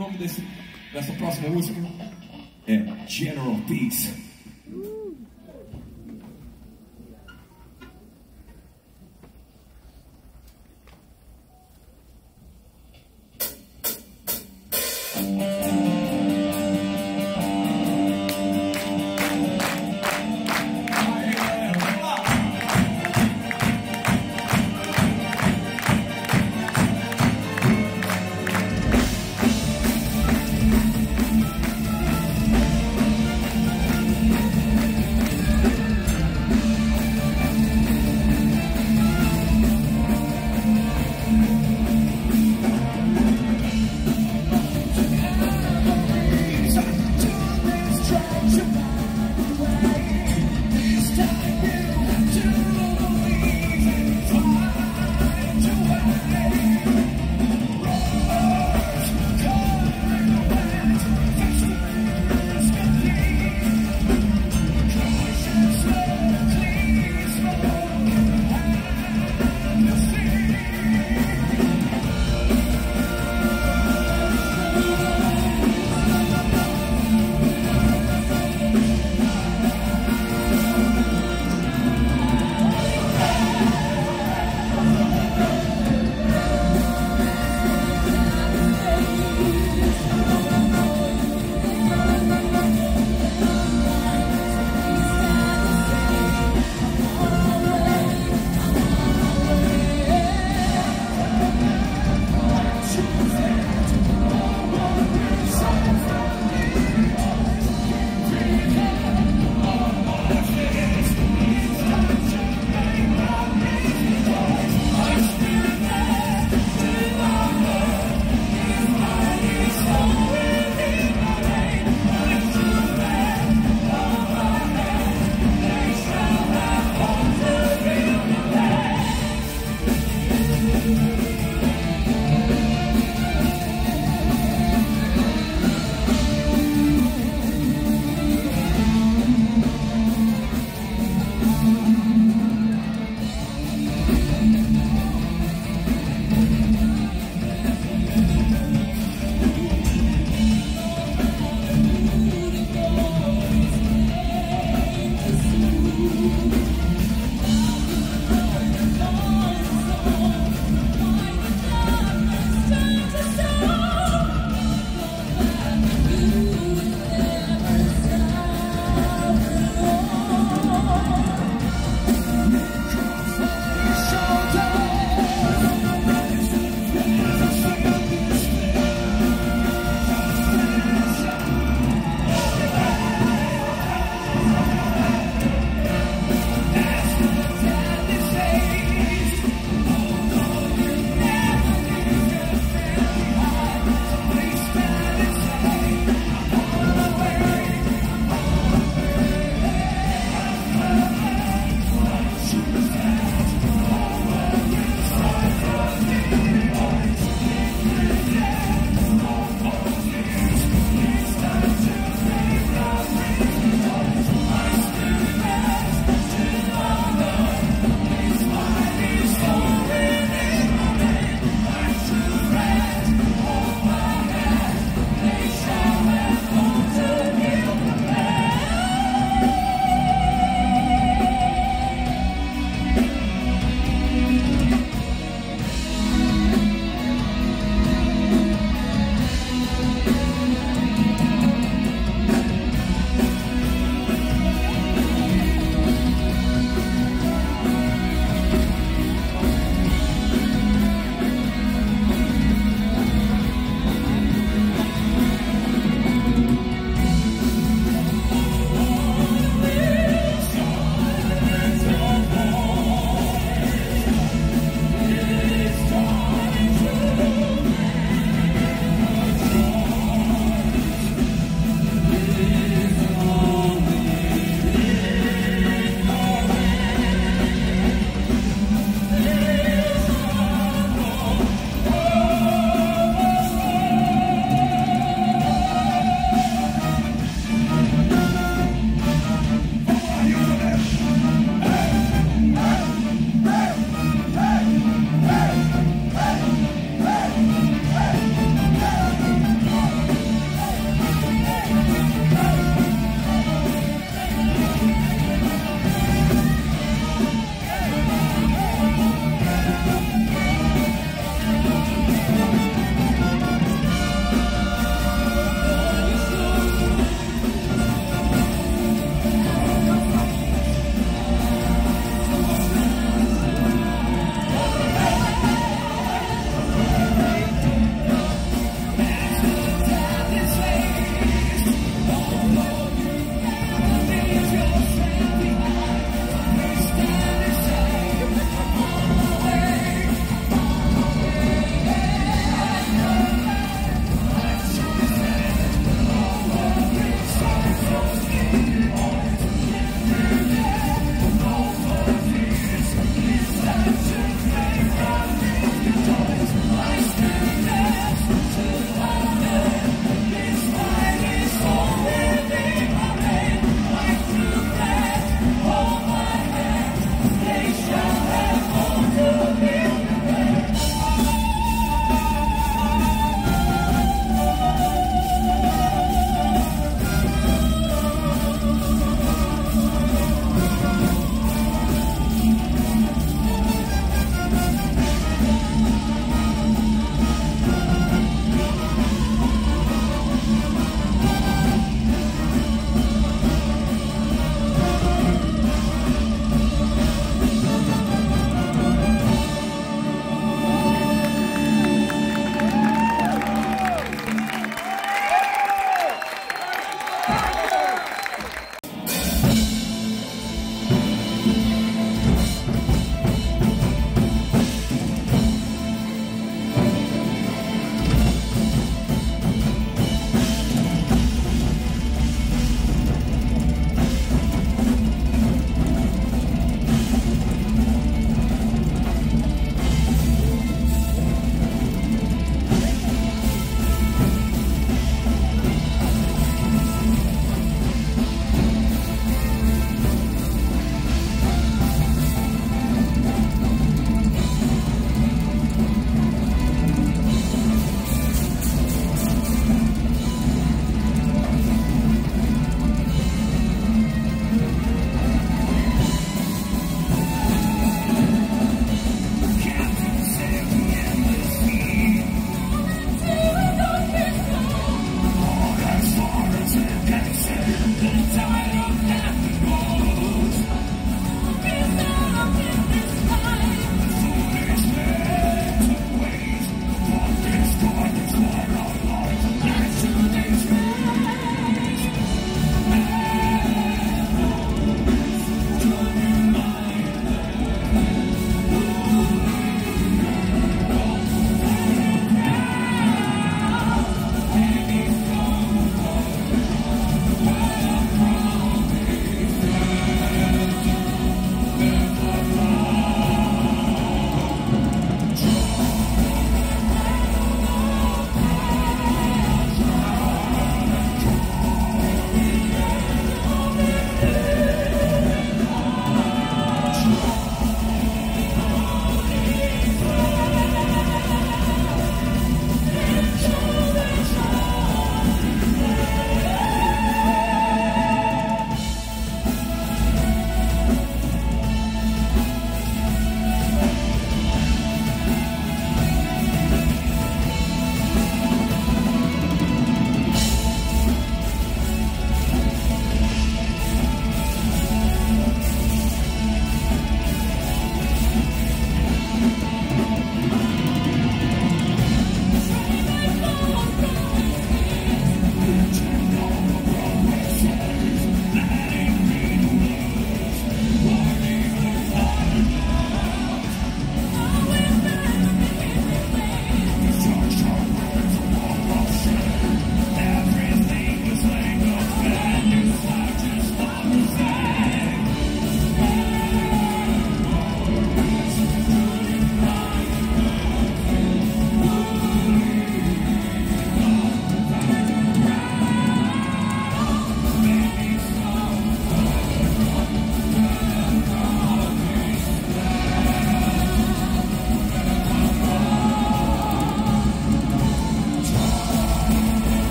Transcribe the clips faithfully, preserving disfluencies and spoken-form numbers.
nome desse, dessa próxima música é General Peace.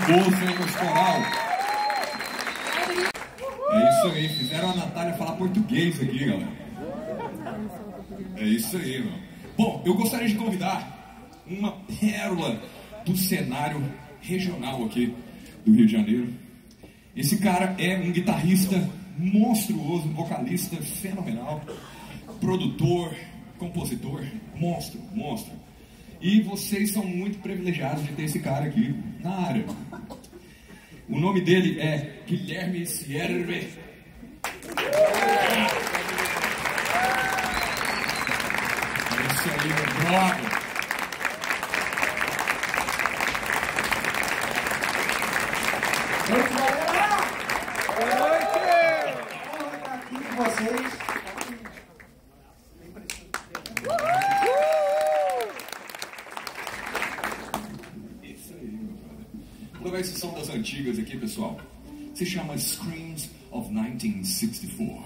bolso aí, meus coral. É isso aí, fizeram a Natália falar português aqui, galera. É isso aí, meu. Bom, eu gostaria de convidar uma pérola do cenário regional aqui do Rio de Janeiro. Esse cara é um guitarrista monstruoso, um vocalista fenomenal, produtor, compositor, monstro, monstro. E vocês são muito privilegiados de ter esse cara aqui na área. O nome dele é Guilherme Sierve. É isso aí, meu brother. Boa noite! Vamos estar aqui com vocês. Isso aí, meu brother. Vou levar esse som das antigas aqui, pessoal. Se chama Screams of nineteen sixty-four.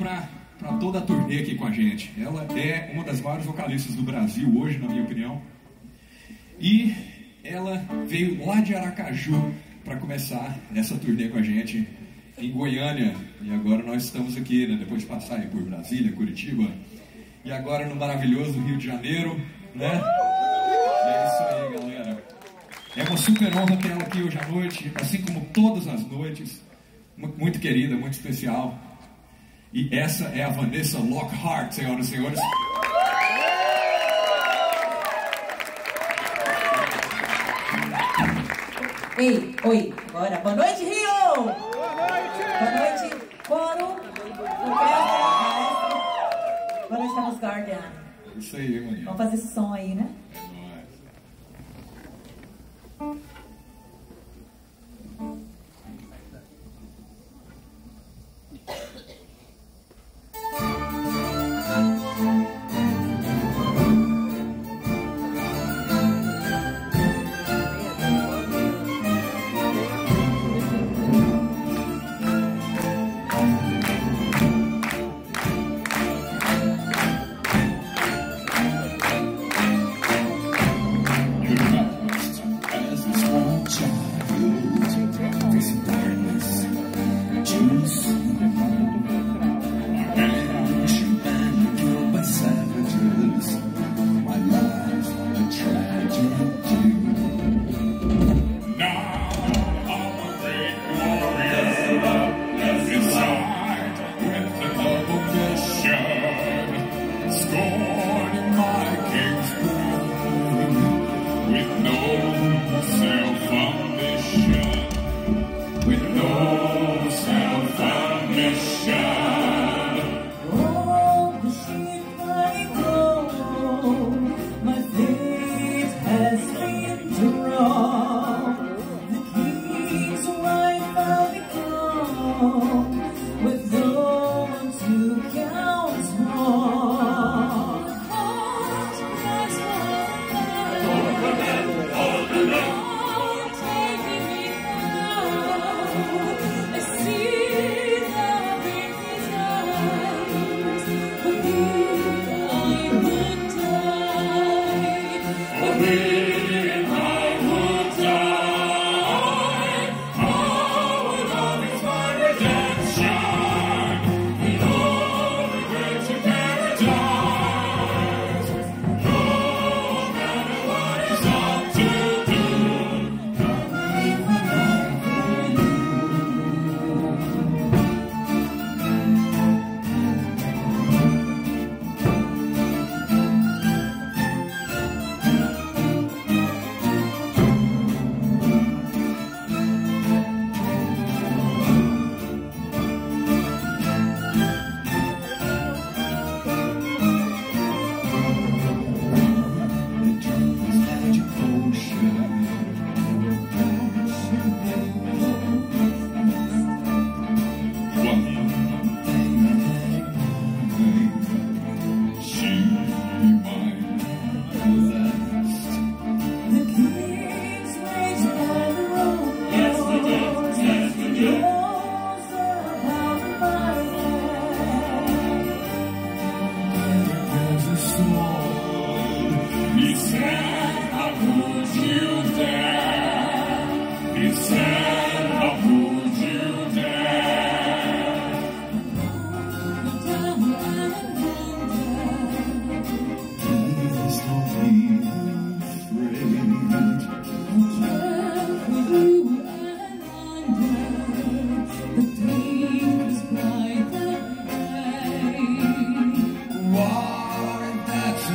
para toda a turnê aqui com a gente. Ela é uma das maiores vocalistas do Brasil hoje, na minha opinião. E ela veio lá de Aracaju para começar essa turnê com a gente em Goiânia. E agora nós estamos aqui, né, depois de passar aí por Brasília, Curitiba, e agora no maravilhoso Rio de Janeiro, né? É isso aí, galera. É uma super honra ter ela aqui hoje à noite, assim como todas as noites. Muito querida, muito especial. E essa é a Vanessa Lockhart, senhoras e senhores. Ei, oi, agora. Boa noite, Rio! Boa noite! Boa noite, coro, orquestra, maestro. Boa noite, Carlos Guardian. Isso aí, maninho. Vamos fazer esse som aí, né? That's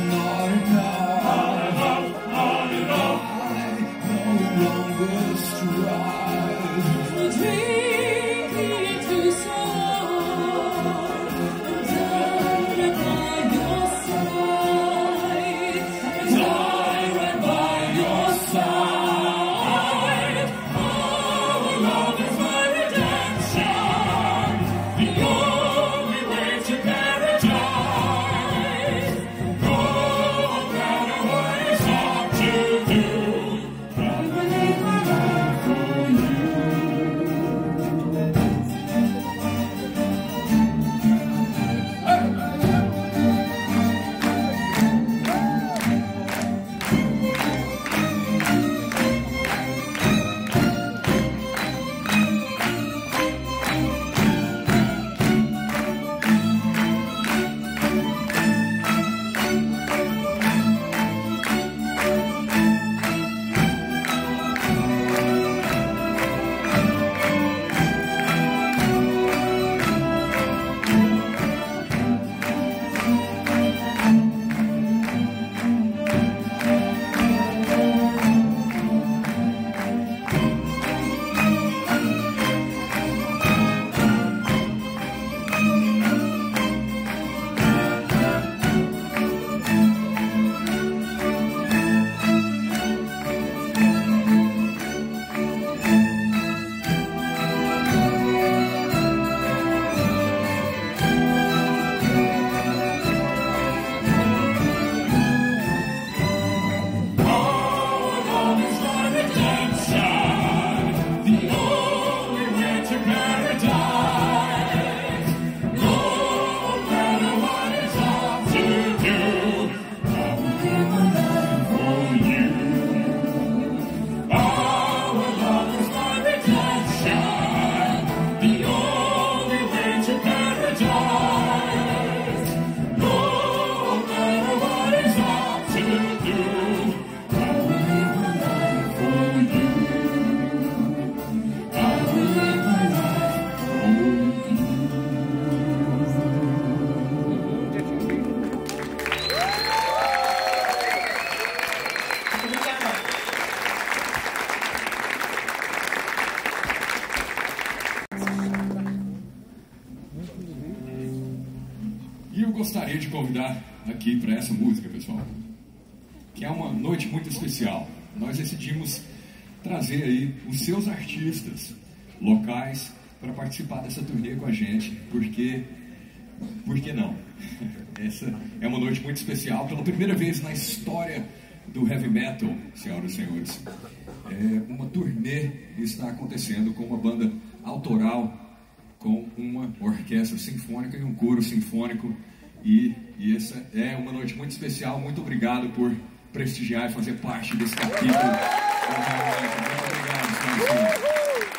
gostaria de convidar aqui para essa música, pessoal, que é uma noite muito especial. Nós decidimos trazer aí os seus artistas locais para participar dessa turnê com a gente, porque, por que não? Essa é uma noite muito especial, pela primeira vez na história do heavy metal, senhoras e senhores. É, uma turnê está acontecendo com uma banda autoral, com uma orquestra sinfônica e um coro sinfônico, e, e essa é uma noite muito especial. Muito obrigado por prestigiar e fazer parte desse capítulo. Muito obrigado, senhoras e senhores.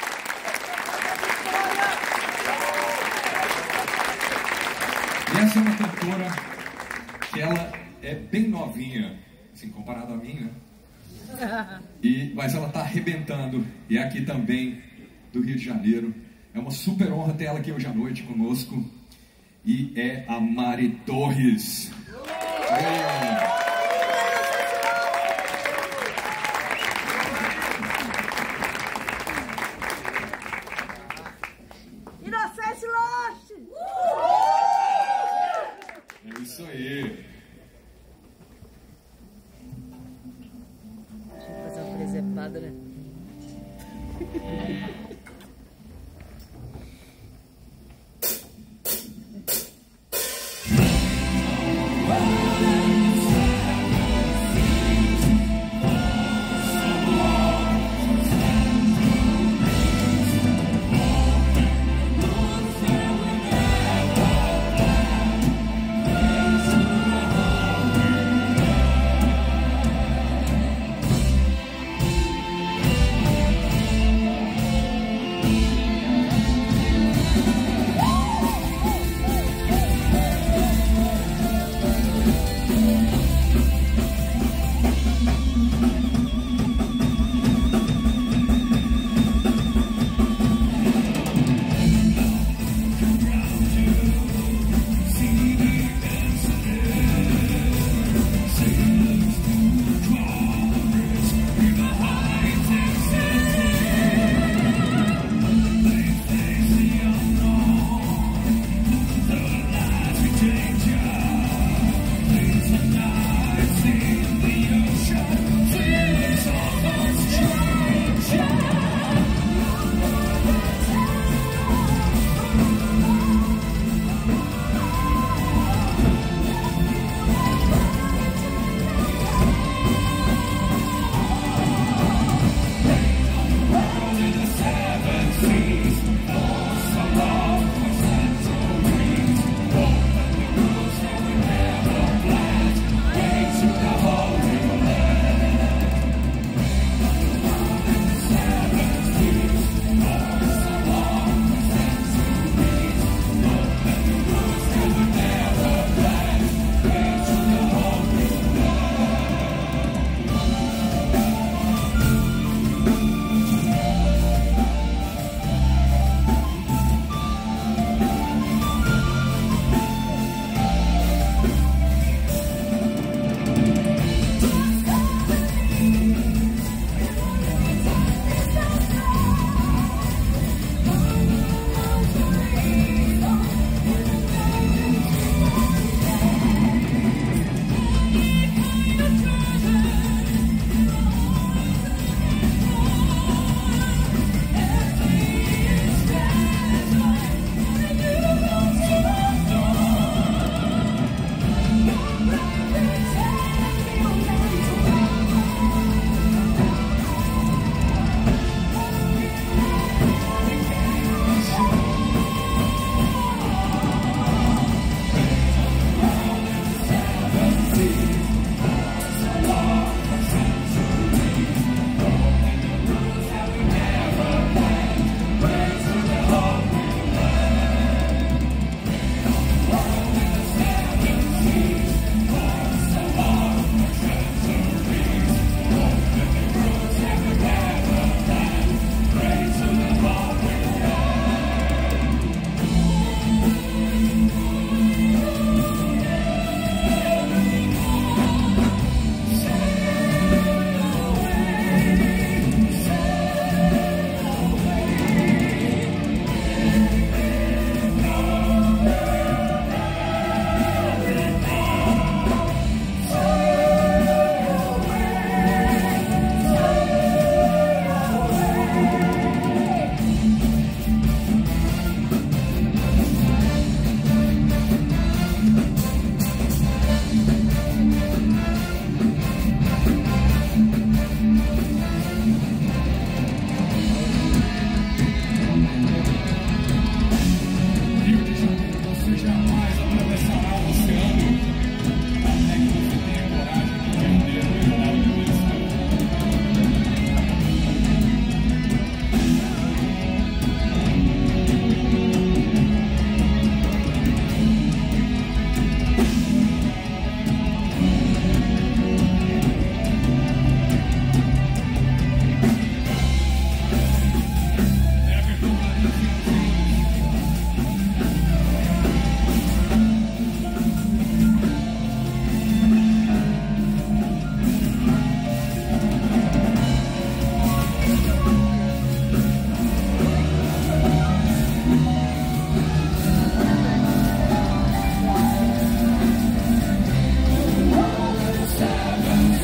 E essa é uma cantora que ela é bem novinha, assim, comparado a mim, né? E, mas ela está arrebentando, e é aqui também do Rio de Janeiro. É uma super honra ter ela aqui hoje à noite conosco, e é a Mari Torres. É. Inocente Lost! É isso aí. Deixa eu fazer uma presepada, né? Wow.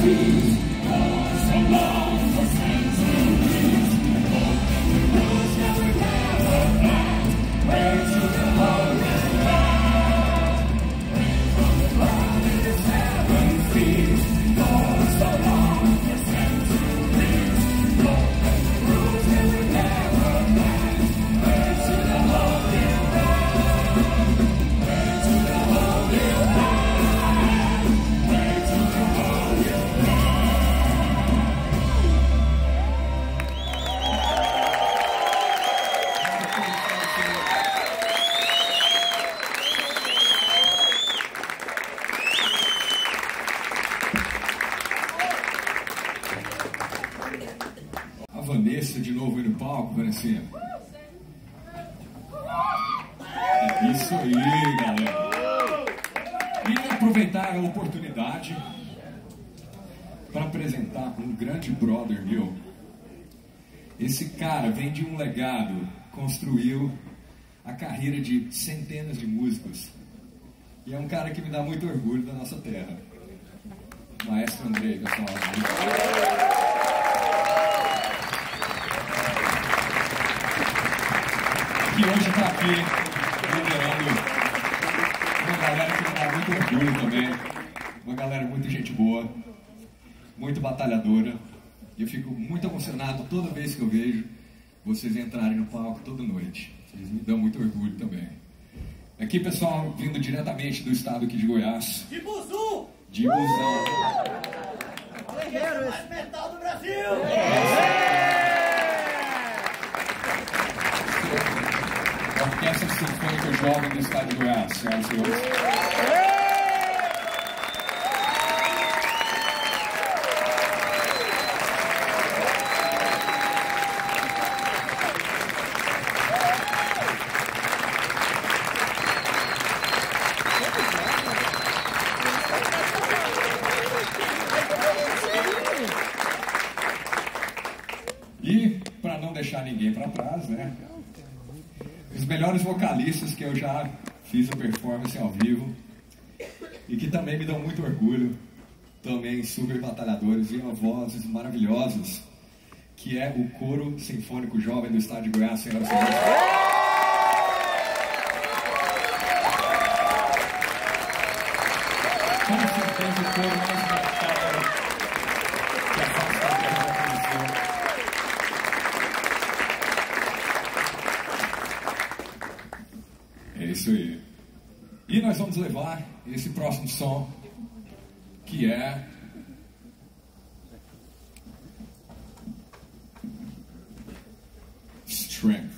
Vanessa de novo aí no palco, Vanessinha. É isso aí, galera. E aproveitar a oportunidade para apresentar um grande brother meu. Esse cara vem de um legado, construiu a carreira de centenas de músicos. E é um cara que me dá muito orgulho da nossa terra. Maestro Andrei, pessoal. Que hoje está aqui liderando uma galera que me dá muito orgulho também, uma galera muito gente boa, muito batalhadora, e eu fico muito emocionado toda vez que eu vejo vocês entrarem no palco toda noite. Vocês me dão muito orgulho também. Aqui, pessoal, vindo diretamente do estado aqui de Goiás. De Buzu! De Buzão. Guerreiro, mais metal do Brasil! Orquestra Sinfônica Jovem do Estado de Goiás, senhoras e senhores. E, para não deixar ninguém para trás, né? Os melhores vocalistas que eu já fiz a performance ao vivo e que também me dão muito orgulho, também super batalhadores e vozes maravilhosas, que é o Coro Sinfônico Jovem do Estado de Goiás, senhoras e senhores. Com certeza o coro mais batalha que a face da terra já conheceu. É isso aí. E nós vamos levar esse próximo som, que é Strength.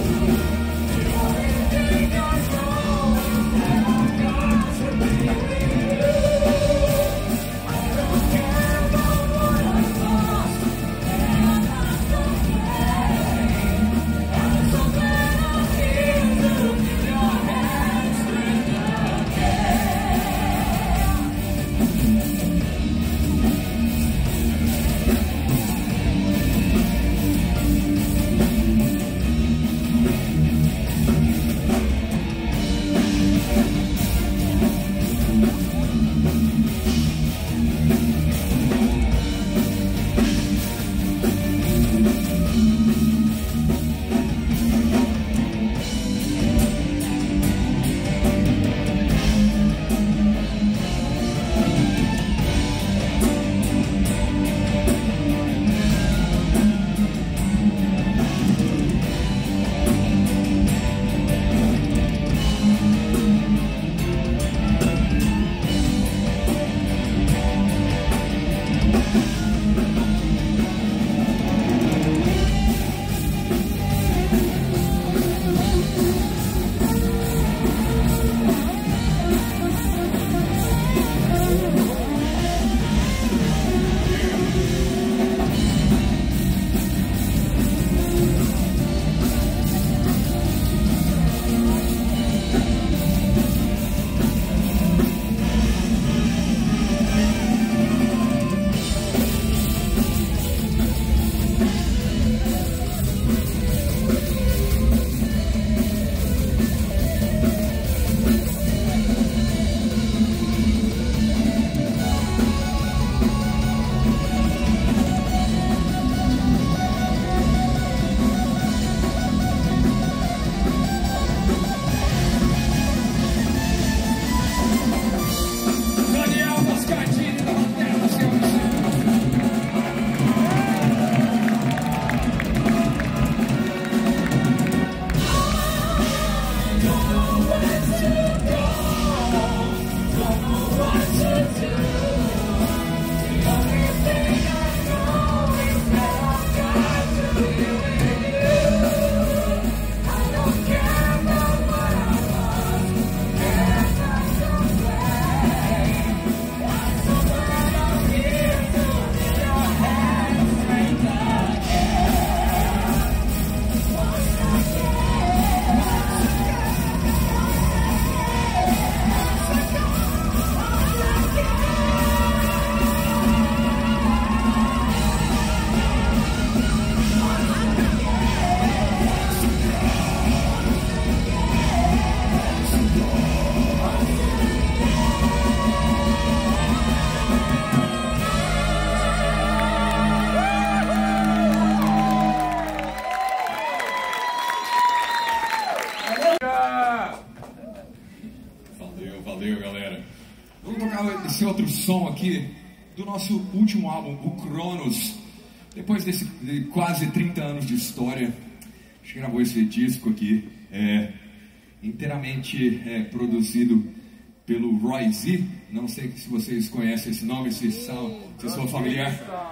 esse outro som aqui do nosso último álbum, o Cronos. Depois desse, de quase trinta anos de história, a gente gravou esse disco aqui, é, inteiramente é, produzido pelo Roy Z. Não sei se vocês conhecem esse nome, se são, se são familiar.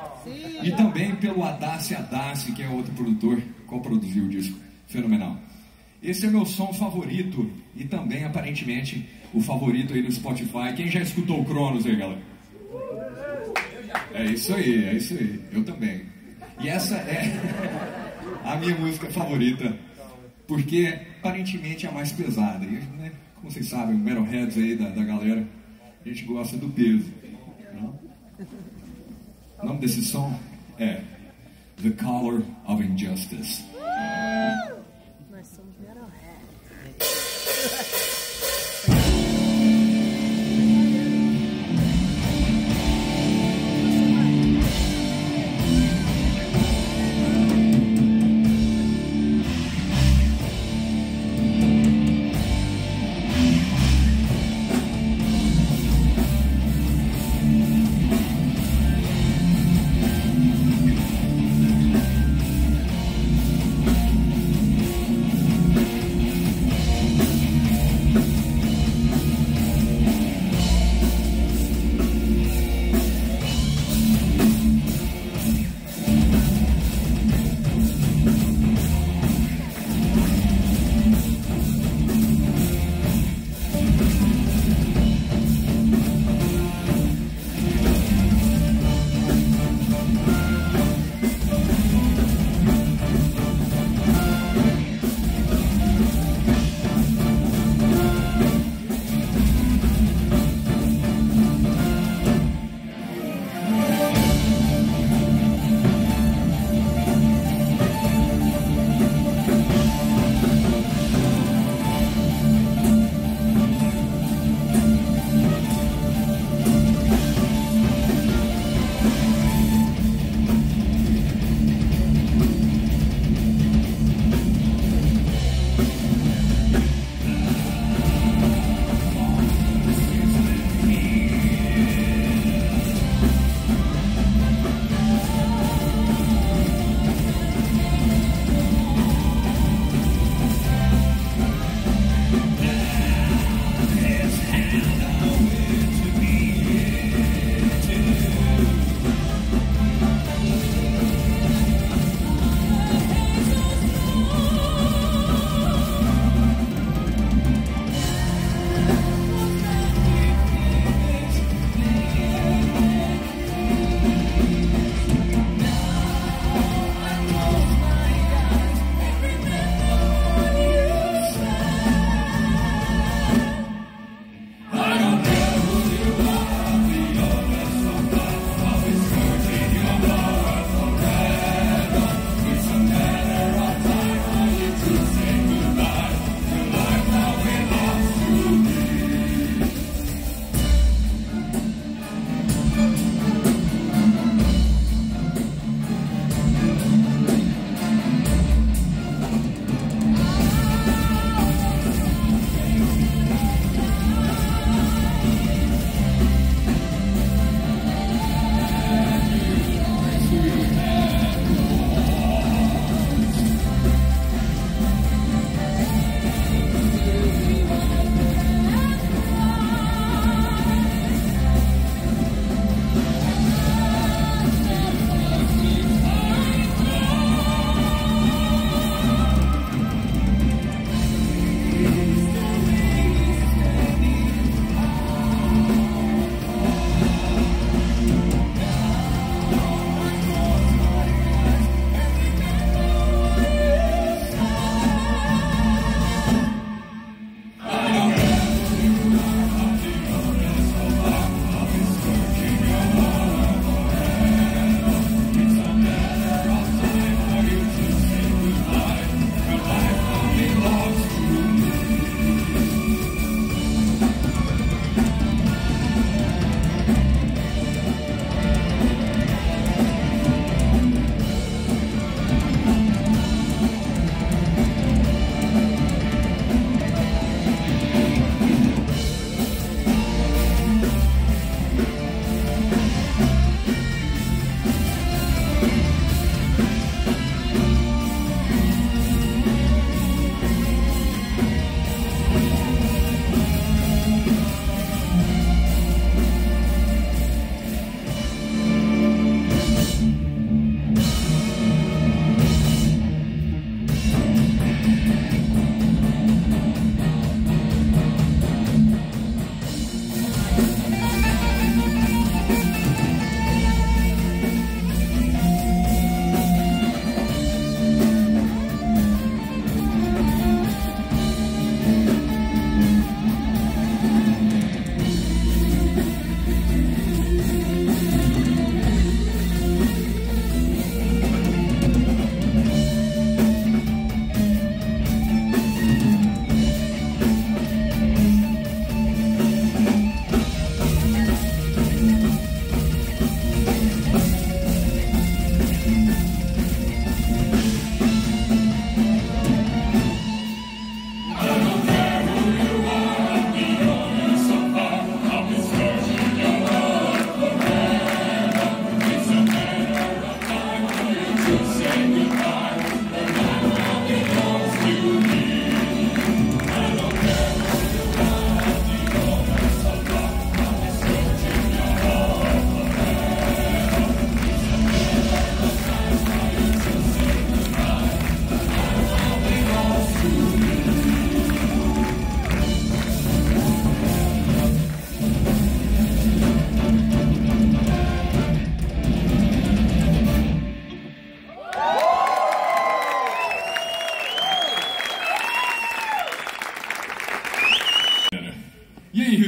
E também pelo Adassi Adassi, que é outro produtor, co-produziu o disco. Fenomenal. Esse é meu som favorito e também, aparentemente, o favorito aí no Spotify. Quem já escutou o Cronos aí, galera? É isso aí, é isso aí. Eu também. E essa é a minha música favorita, porque aparentemente é a mais pesada. E, né, como vocês sabem, metalheads aí da, da galera, a gente gosta do peso. Não? O nome desse som é The Color of Injustice. Nós somos metalheads.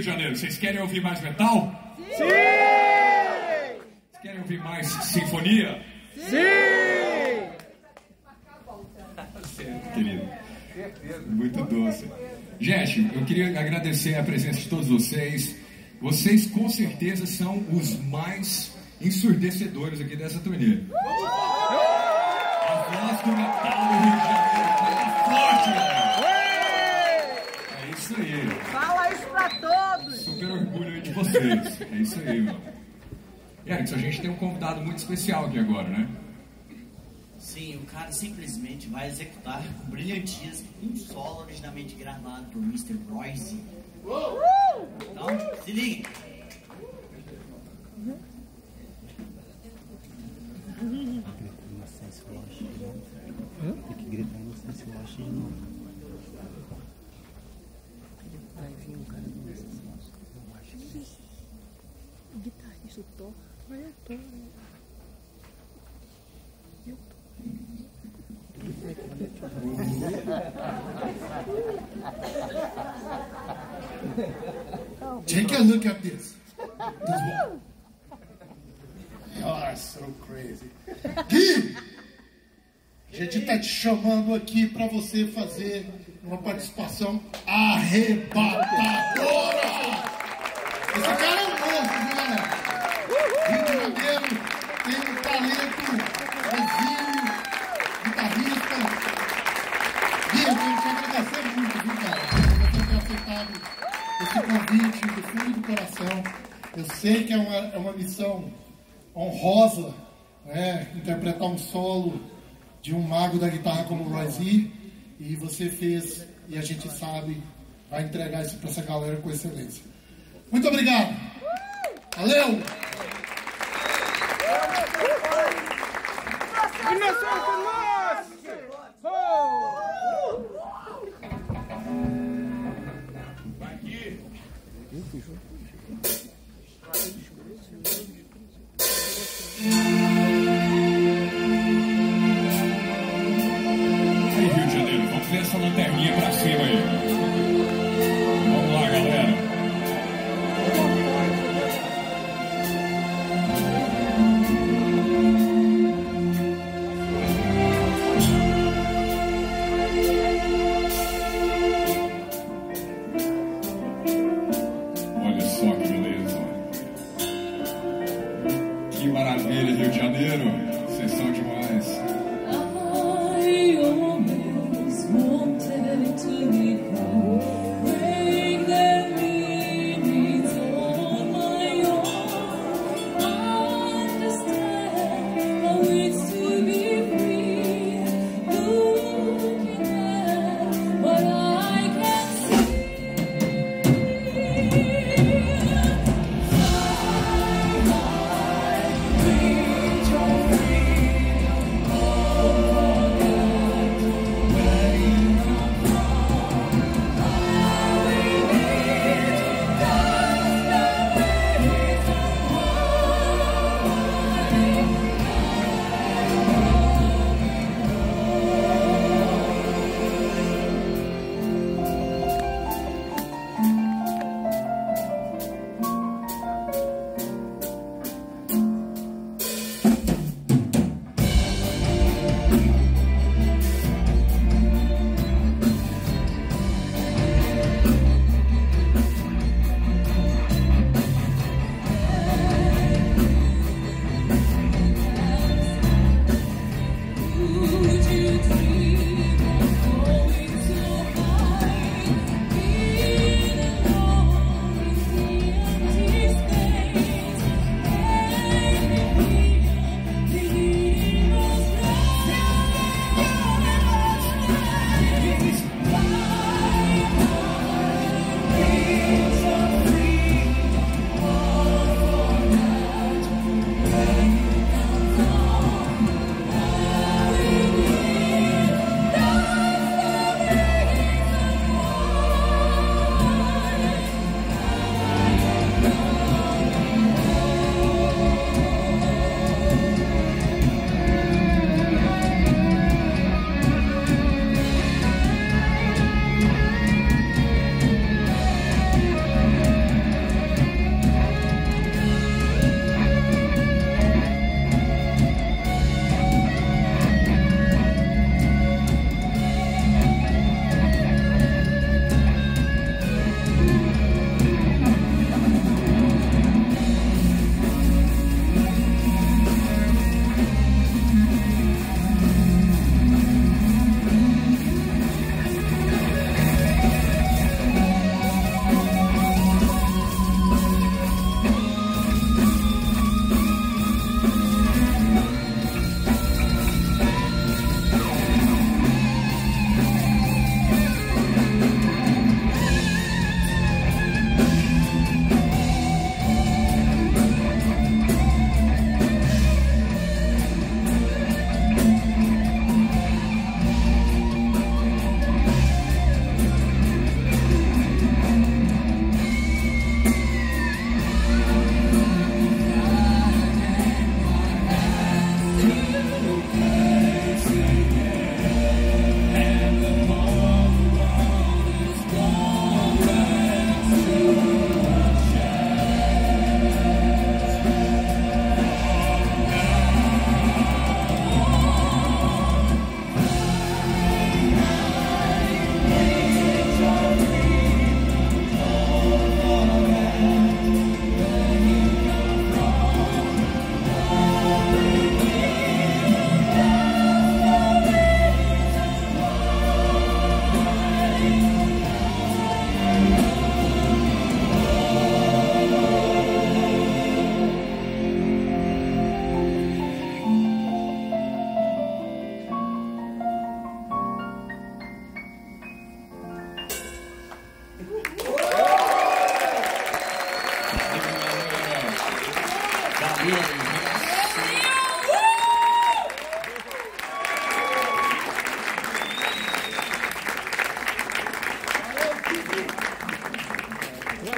de Janeiro, vocês querem ouvir mais metal? Sim! Vocês querem ouvir mais sinfonia? Sim! Certo, querido. Muito doce. Gente, eu queria agradecer a presença de todos vocês. Vocês com certeza são os mais ensurdecedores aqui dessa turnê. A voz do metal do Rio de Janeiro tá forte, galera. É isso aí. Fala isso pra todos! Super orgulho de vocês. É isso aí, mano. Erickson, a gente tem um convidado muito especial aqui agora, né? Sim, o cara simplesmente vai executar com brilhantismo um solo originalmente gravado por mister Royce. Então, se ligue. Tem que gritar inocência, eu acho de novo. Vai vir um cara do inocência, eu acho que o guitarrista do Thor vai é Thor. Eu Take a look at this. This one. Oh, so crazy. Gui, a gente tá te chamando aqui para você fazer uma participação arrebatadora. Esse cara é um monstro, viu, galera? Rio de Janeiro tem um talento exílio, guitarrista. Gui, eu quero te agradecer muito, viu, cara? Por você ter aceitado esse convite do fundo do coração. Eu sei que é uma, é uma missão honrosa, né? Interpretar um solo de um mago da guitarra como o Royce, e você fez, e a gente sabe, vai entregar isso para essa galera com excelência. Muito obrigado! Valeu! Aí, Rio de Janeiro, vamos ver essa lanterninha pra cima aí. Vamos lá, galera. Olha só que beleza. Que maravilha, Rio de Janeiro. Vocês são demais. I always wanted to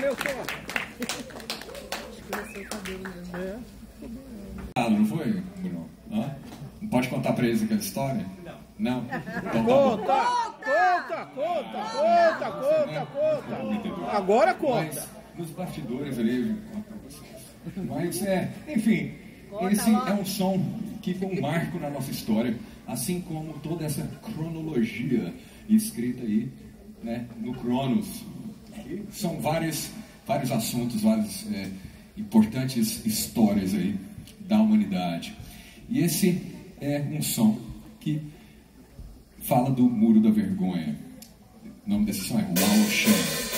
meu só. Escureceu o cabelo mesmo. É. Não foi, Bruno? Hã? Não pode contar pra eles aquela história? Não. Não? Então, Conta, tá conta, conta, conta, conta, conta. Agora conta. Mas, nos bastidores ali, eu conto pra vocês. Mas, é, enfim, esse é um som que foi um marco na nossa história, assim como toda essa cronologia escrita aí, né, no Cronos. E são vários, vários assuntos, várias é, importantes histórias aí da humanidade. E esse é um som que fala do Muro da Vergonha. O nome desse som é Wall of Shame.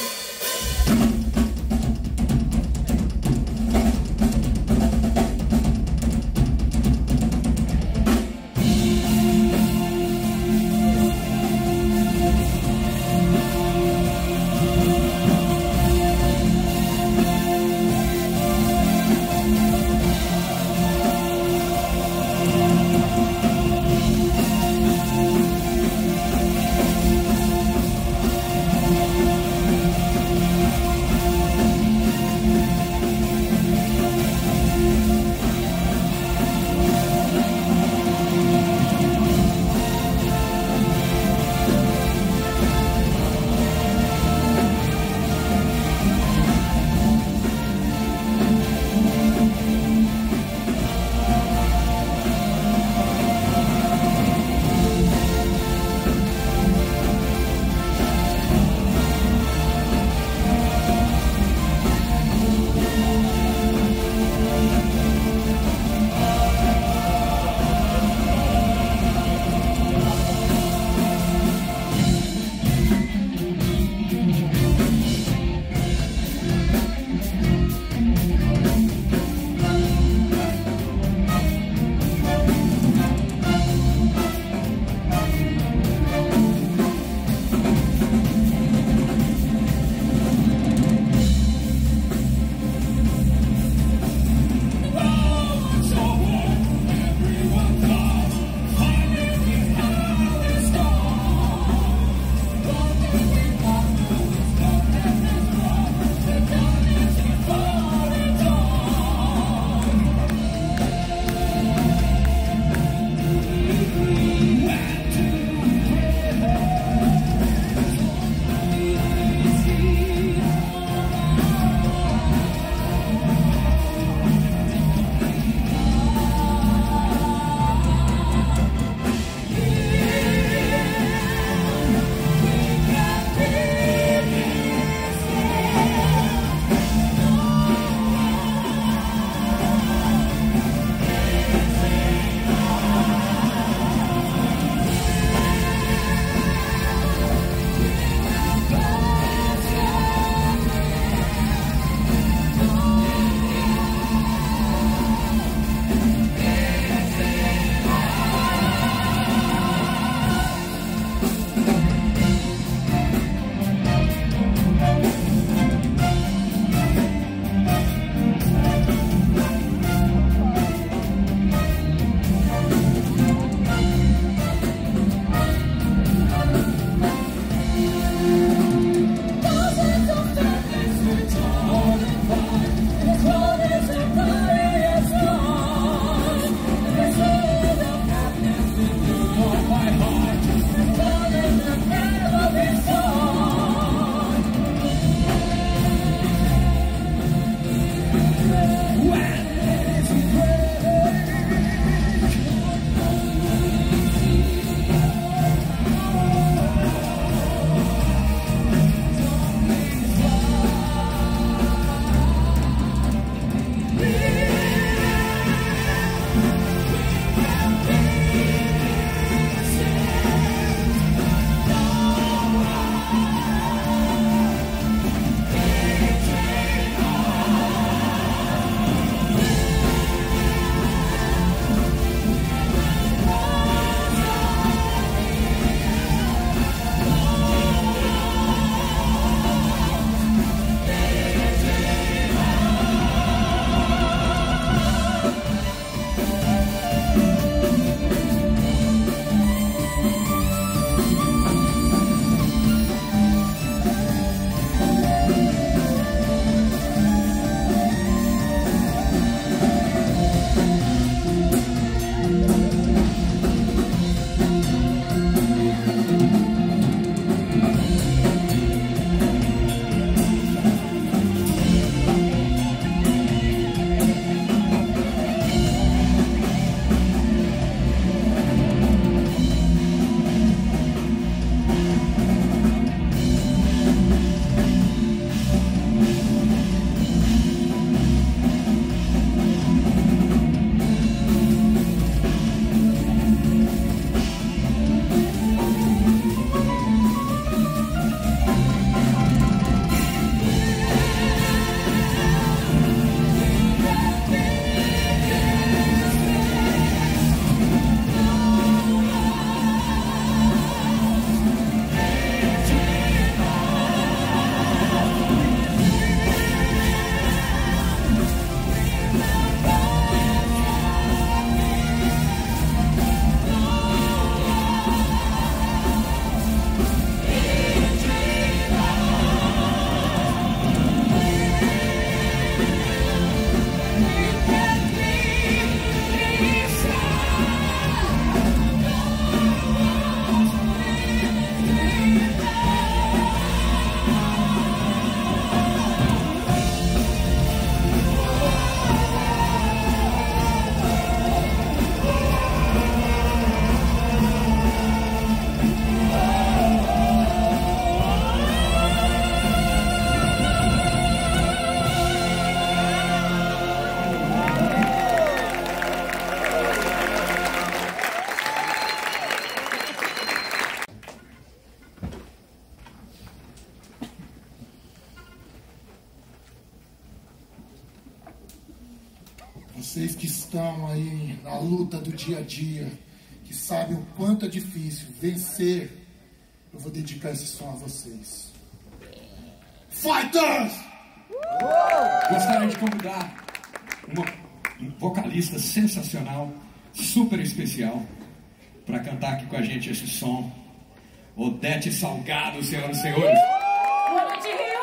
Vocês que estão aí na luta do dia a dia, que sabem o quanto é difícil vencer, eu vou dedicar esse som a vocês. Fighters! Gostaria de convidar uma um vocalista sensacional, super especial, para cantar aqui com a gente esse som. Odete Salgado, senhoras e senhores. Boa noite, Rio!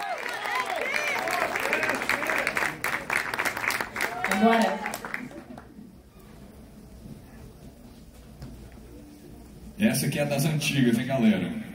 Agora. Essa aqui é das antigas, hein, galera?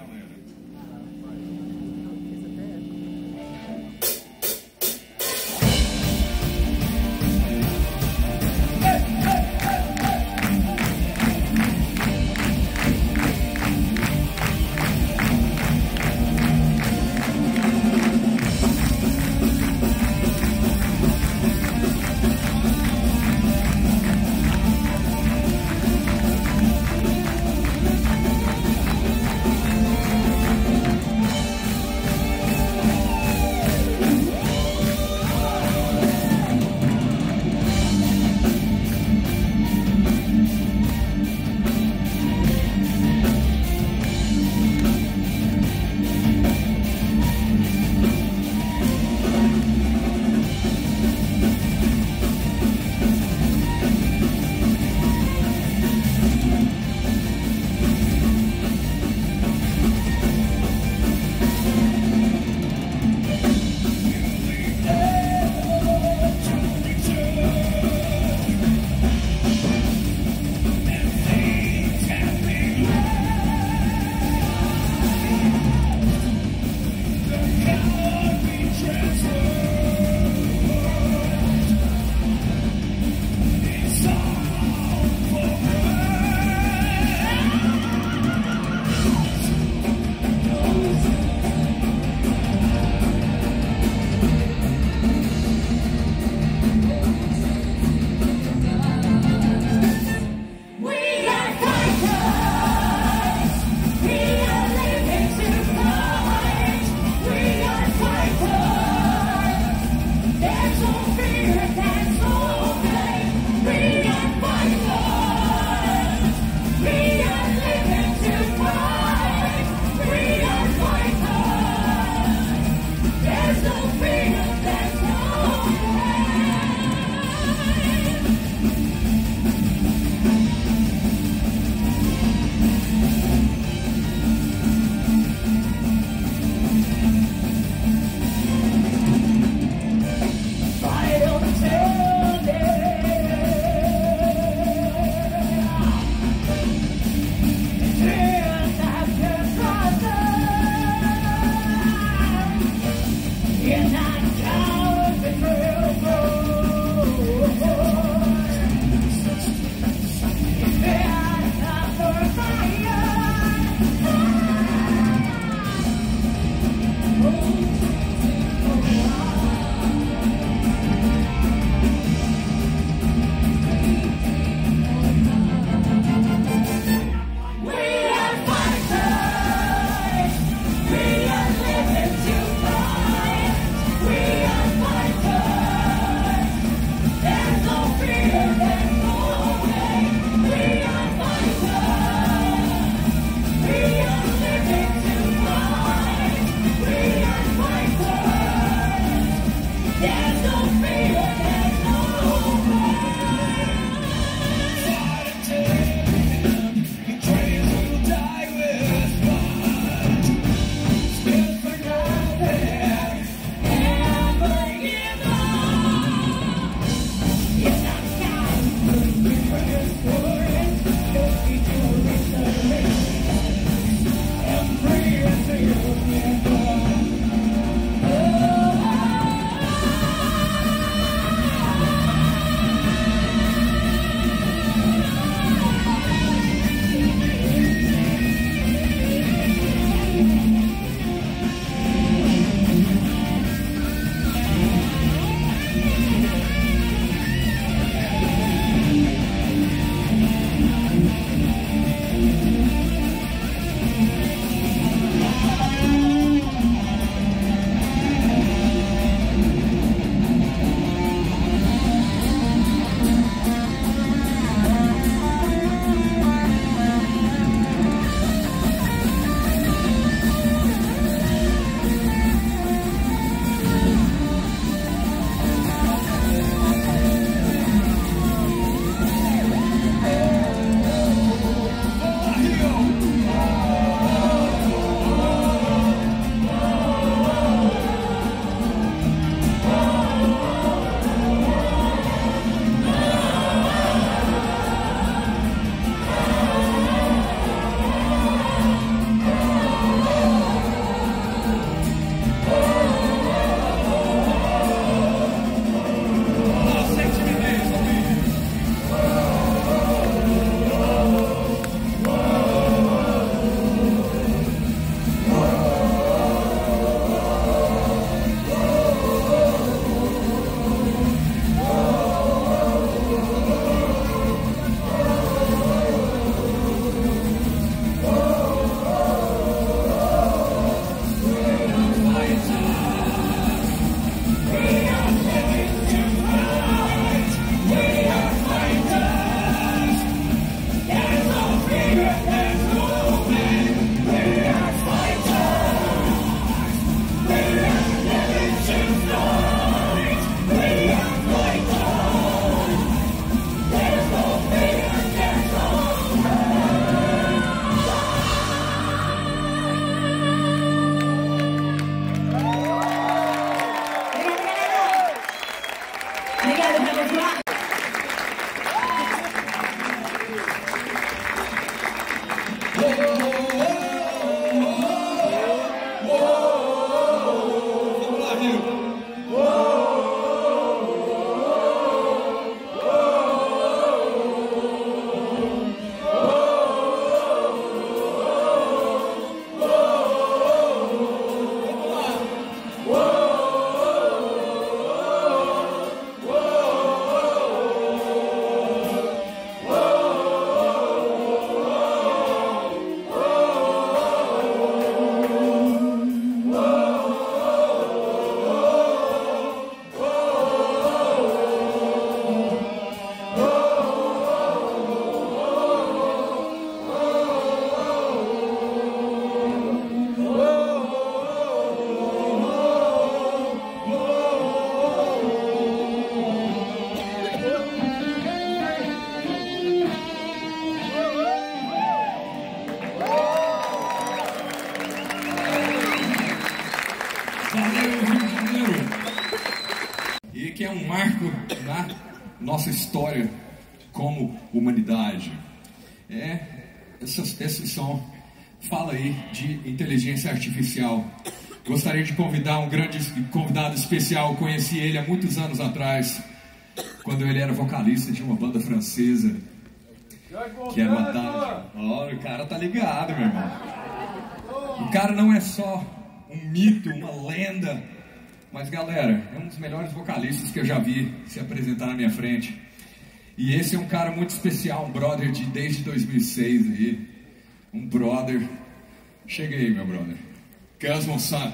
Valeu, Rio de Janeiro! E que é um marco na nossa história como humanidade. É, esses, esses são, fala aí de inteligência artificial. Gostaria de convidar um grande convidado especial. Conheci ele há muitos anos atrás, quando ele era vocalista de uma banda francesa, que era uma tarde. Olha, o cara tá ligado, meu irmão. O cara não é só um mito, uma lenda, mas galera, é um dos melhores vocalistas que eu já vi se apresentar na minha frente. E esse é um cara muito especial, um brother de desde dois mil e seis aí. Um brother. Chega aí, meu brother. Gus Monsanto.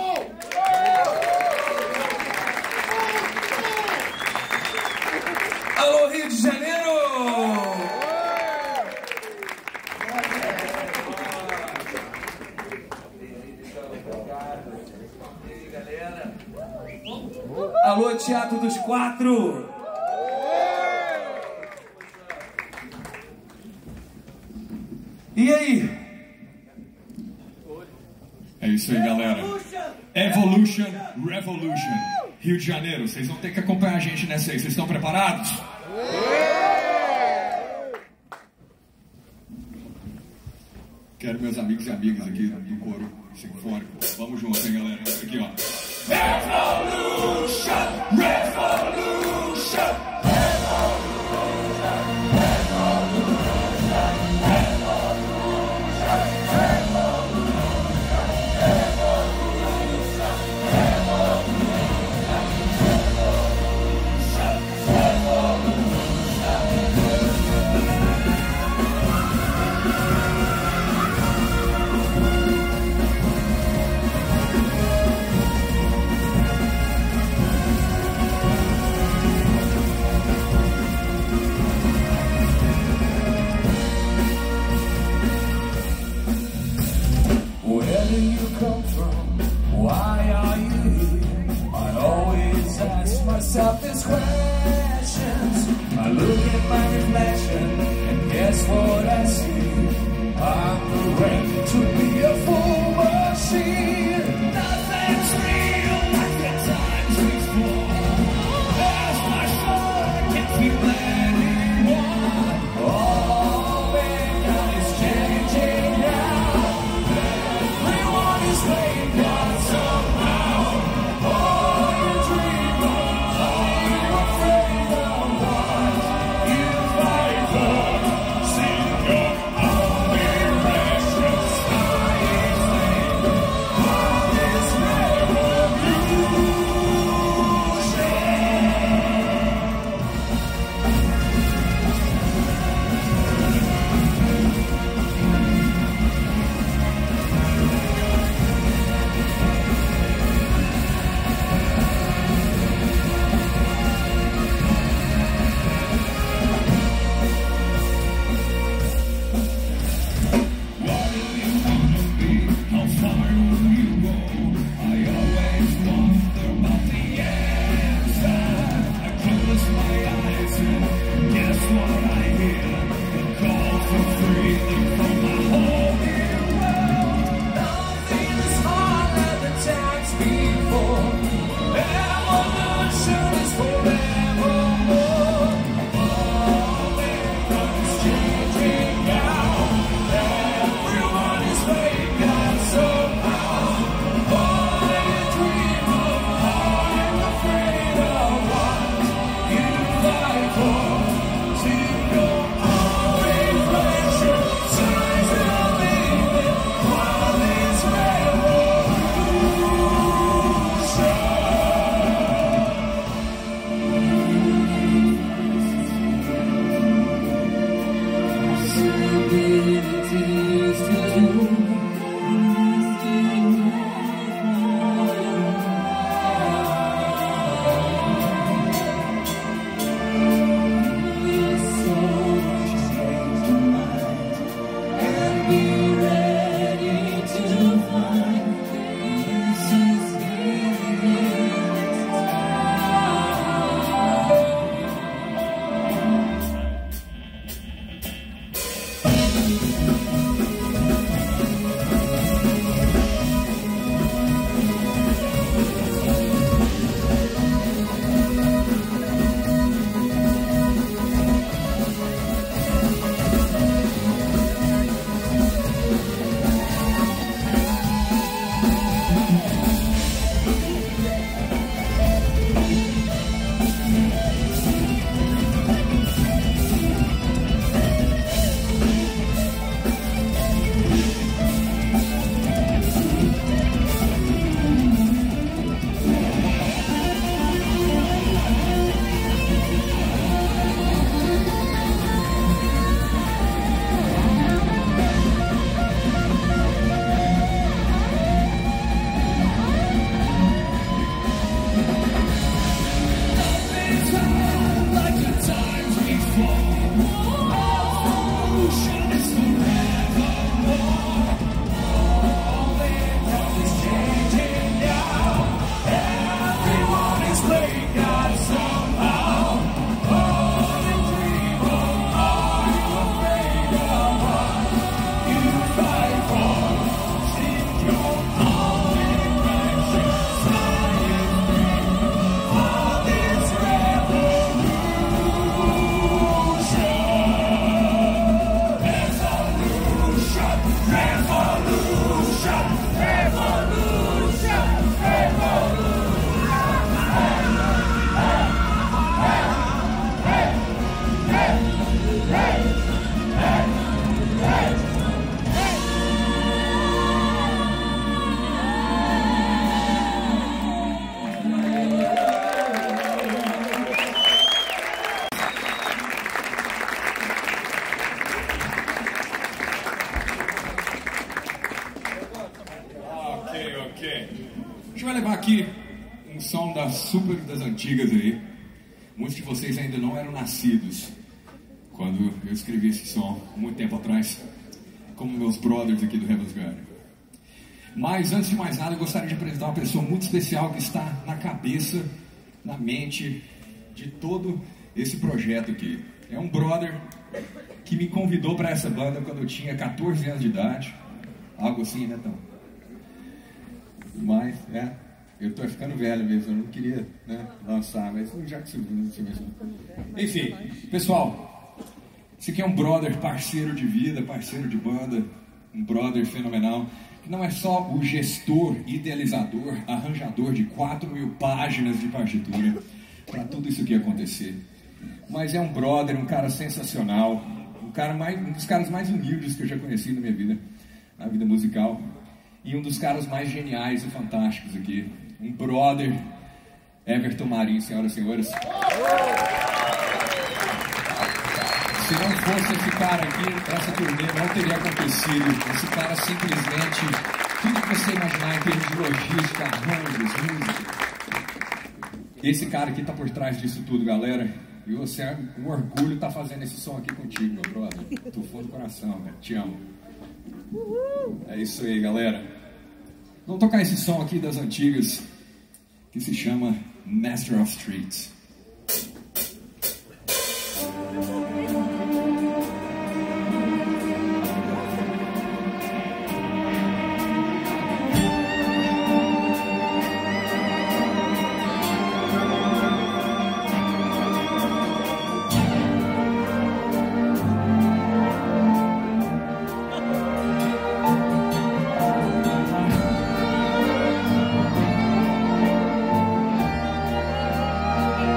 Alô, Rio de Janeiro! Alô, Teatro dos Quatro! E aí? É isso aí, galera. Evolution Revolution. Rio de Janeiro, vocês vão ter que acompanhar a gente nessa aí. Vocês estão preparados? Quero meus amigos e amigas aqui do coro sinfônico. Vamos juntos, hein, galera? Aqui, ó. Revolution! Revolution! Myself these questions. I look at my reflection, and guess what I see? I'm the ready to be a full machine. Nothing's real like the times before. As my soul, I can't feel anymore. All that is changing now. Everyone is playing God somehow. All you dream of. This gente vai levar aqui um som das super das antigas aí. Muitos de vocês ainda não eram nascidos quando eu escrevi esse som, muito tempo atrás, como meus brothers aqui do Heaven's Garden. Mas, antes de mais nada, eu gostaria de apresentar uma pessoa muito especial que está na cabeça, na mente de todo esse projeto aqui. É um brother que me convidou para essa banda quando eu tinha quatorze anos de idade. Algo assim, né, Tom? Mas, é, eu tô ficando velho mesmo, eu não queria, né, lançar, mas já que você mencionou. Enfim, pessoal, esse aqui é um brother parceiro de vida, parceiro de banda, um brother fenomenal. Não é só o gestor, idealizador, arranjador de quatro mil páginas de partitura para tudo isso aqui acontecer, mas é um brother, um cara sensacional, um, cara mais, um dos caras mais humildes que eu já conheci na minha vida, na vida musical, e um dos caras mais geniais e fantásticos aqui, um brother, Everton Marinho, senhoras e senhores. Se não fosse esse cara aqui, essa turnê não teria acontecido. Esse cara simplesmente, tudo que você imaginar em termos de logística, arranjos, música. Esse cara aqui tá por trás disso tudo, galera. E você é um orgulho estar tá fazendo esse som aqui contigo, meu brother. Do fundo do coração, velho. Te amo. É isso aí, galera. Vamos tocar esse som aqui das antigas, que se chama Master of Streets. Thank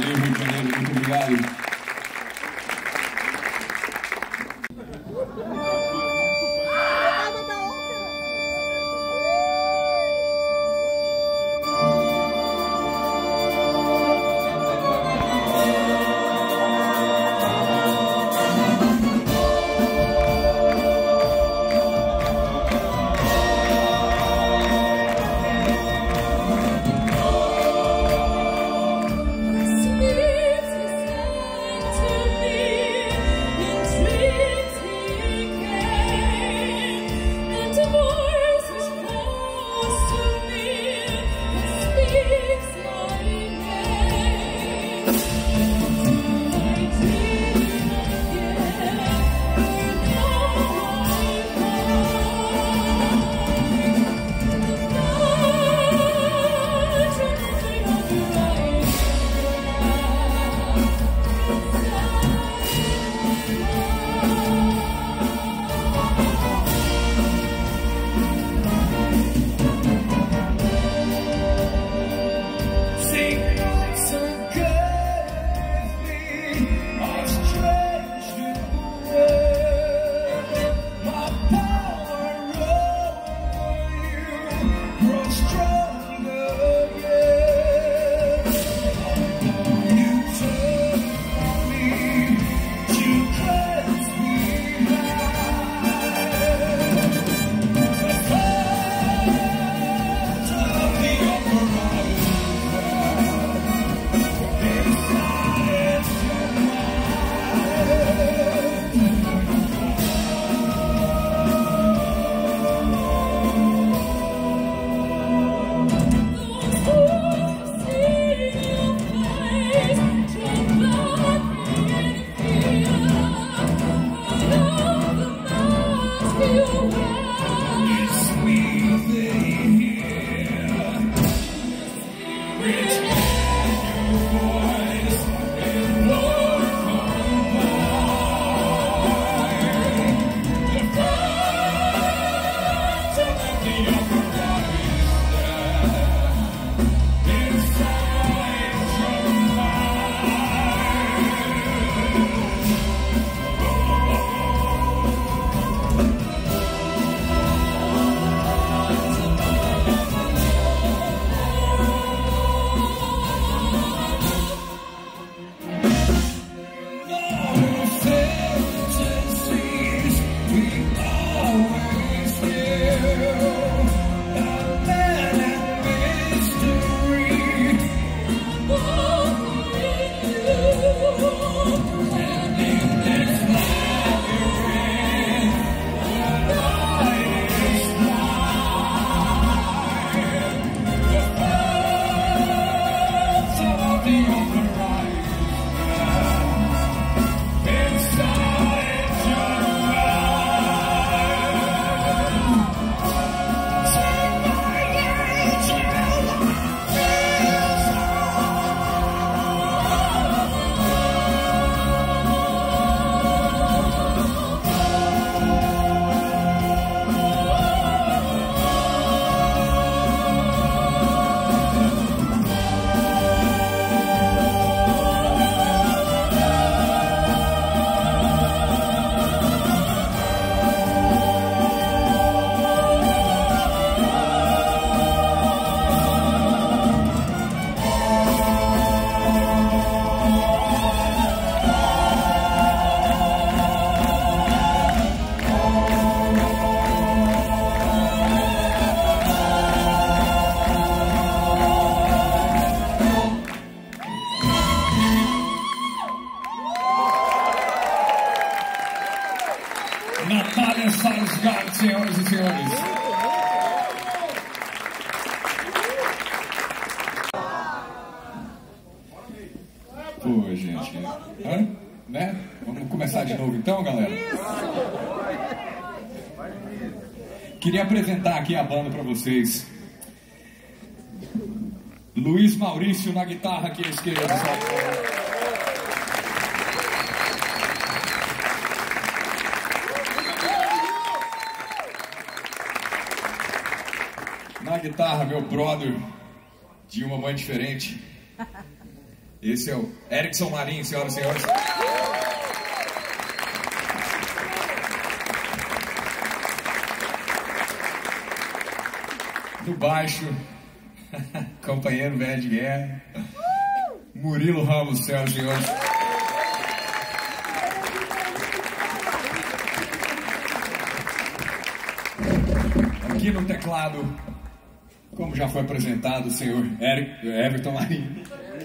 Valeu, Rio de Janeiro, muito obrigado. Natália Sarsgaard, senhoras e senhores. Pô, gente. Hã? Né? Vamos começar de novo então, galera? Queria apresentar aqui a banda pra vocês. Luiz Maurício na guitarra aqui à esquerda. Na guitarra, meu brother de uma mãe diferente, Esse é o Erickson Marinho, senhoras e senhores. No baixo, companheiro velho de guerra, Murilo Ramos, senhoras e senhores. Aqui no teclado, como já foi apresentado, o senhor Eric, Everton Marinho.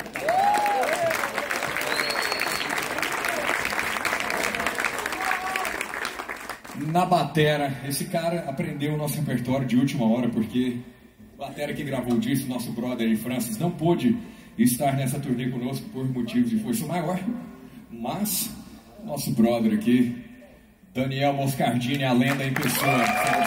Na batera, esse cara aprendeu o nosso repertório de última hora, porque a batera que gravou o disco, nosso brother Francis, não pôde estar nessa turnê conosco por motivos de força maior, mas nosso brother aqui, Daniel Moscardini, a lenda em pessoa.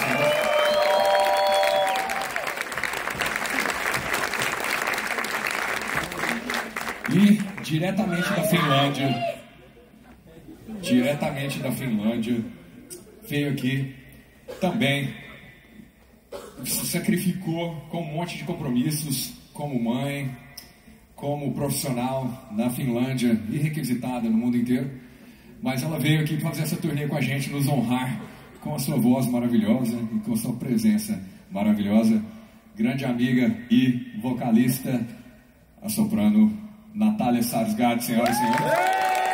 E diretamente da Finlândia, diretamente da Finlândia, veio aqui também, se sacrificou com um monte de compromissos, como mãe, como profissional na Finlândia e requisitada no mundo inteiro, mas ela veio aqui fazer essa turnê com a gente, nos honrar com a sua voz maravilhosa e com a sua presença maravilhosa. Grande amiga e vocalista, a soprano Natália Sarsgaard, senhoras e senhores.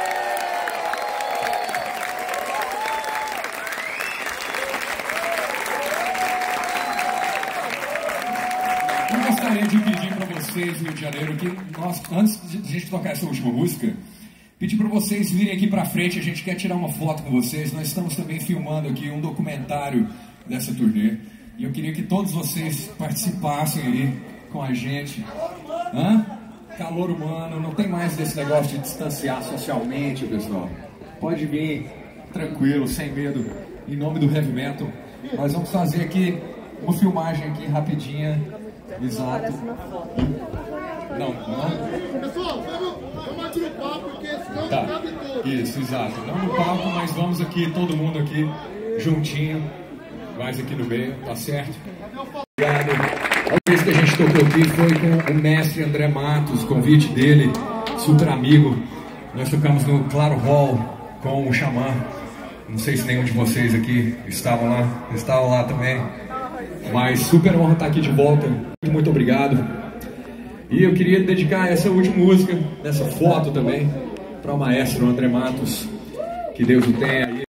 De pedir para vocês, Rio de Janeiro, que nós, antes de a gente tocar essa última música, pedir para vocês virem aqui para frente. A gente quer tirar uma foto com vocês. Nós estamos também filmando aqui um documentário dessa turnê e eu queria que todos vocês participassem aí com a gente. Hã? Calor humano, não tem mais desse negócio de distanciar socialmente, pessoal. Pode vir tranquilo, sem medo, em nome do heavy metal. Nós vamos fazer aqui uma filmagem aqui rapidinha. Exato. Não, não. Pessoal, vamos aqui no palco, porque senão tá. não cabe todo. Isso, exato. Não no palco, mas vamos aqui, todo mundo aqui, juntinho. Mais aqui no meio, tá certo? Obrigado. A vez que a gente tocou aqui foi com o mestre André Matos, convite dele, super amigo. Nós tocamos no Claro Hall com o Xamã. Não sei se nenhum de vocês aqui estavam lá, estavam lá também. Mas super honra estar aqui de volta. Muito obrigado. E eu queria dedicar essa última música, nessa foto também, para o maestro André Matos. Que Deus o tenha aí.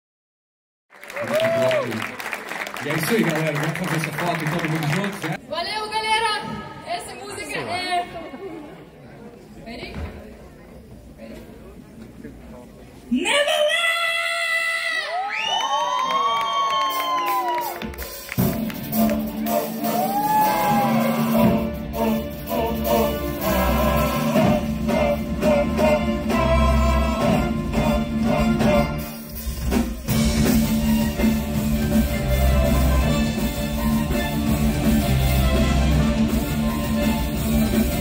E é isso aí, galera. Vamos fazer essa foto todo mundo juntos, né? Valeu, galera! Essa música é... Ready? Ready? Neverland! We'll be right back.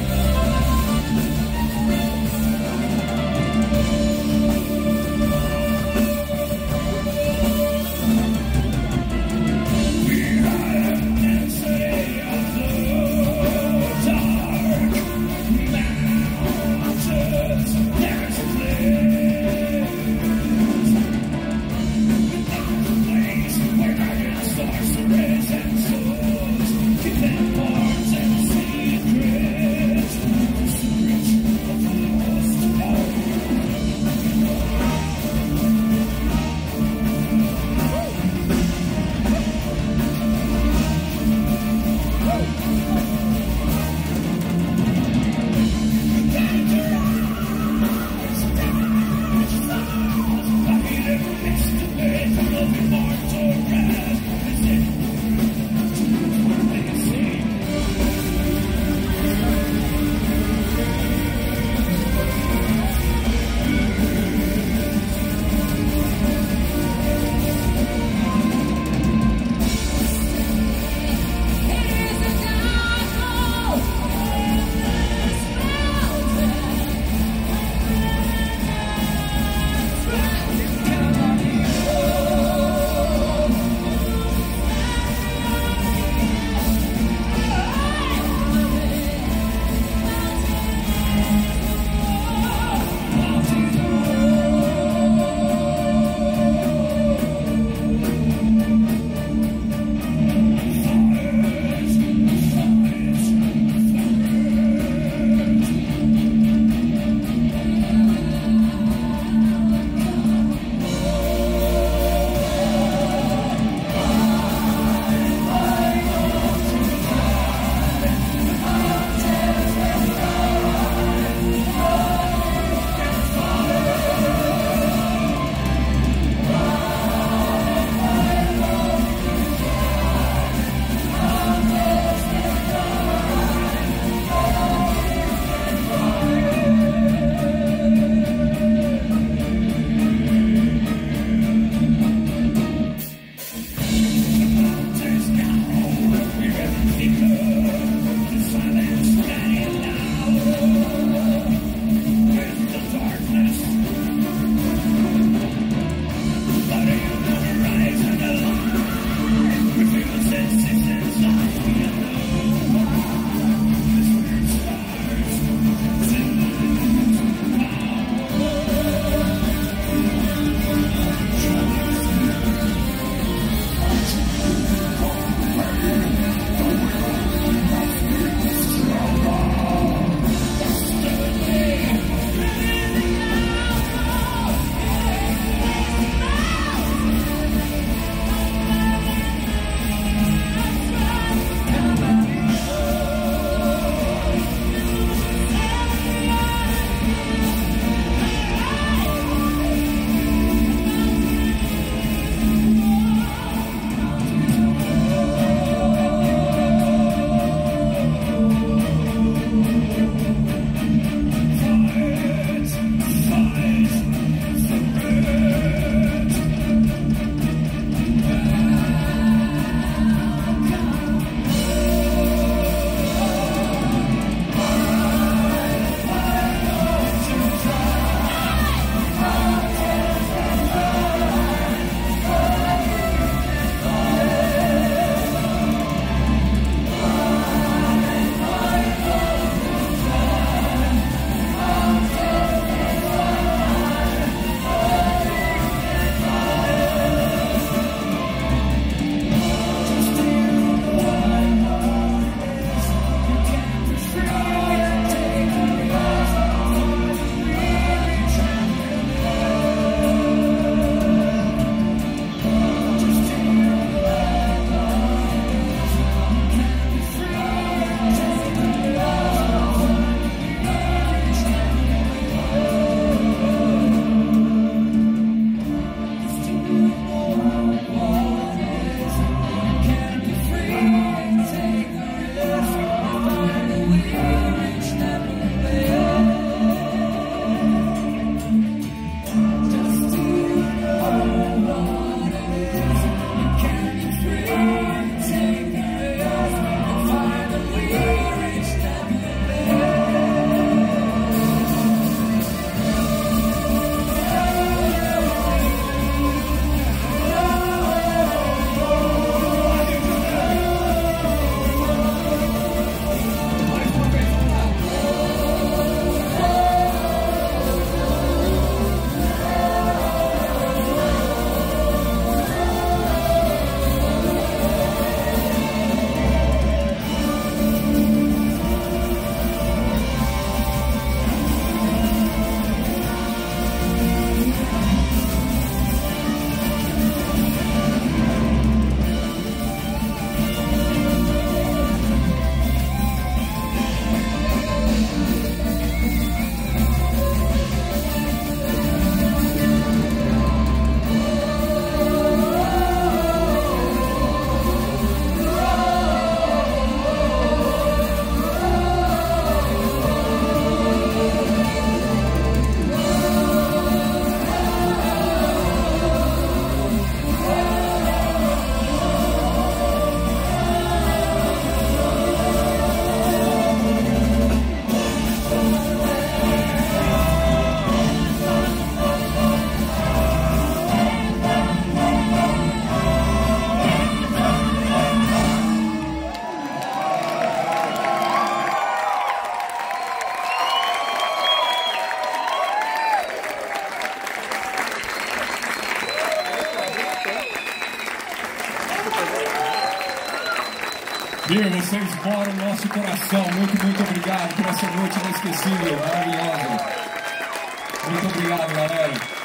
E vocês moram no nosso coração. Muito, muito obrigado por essa noite inesquecível, maravilhosa. Muito obrigado, galera.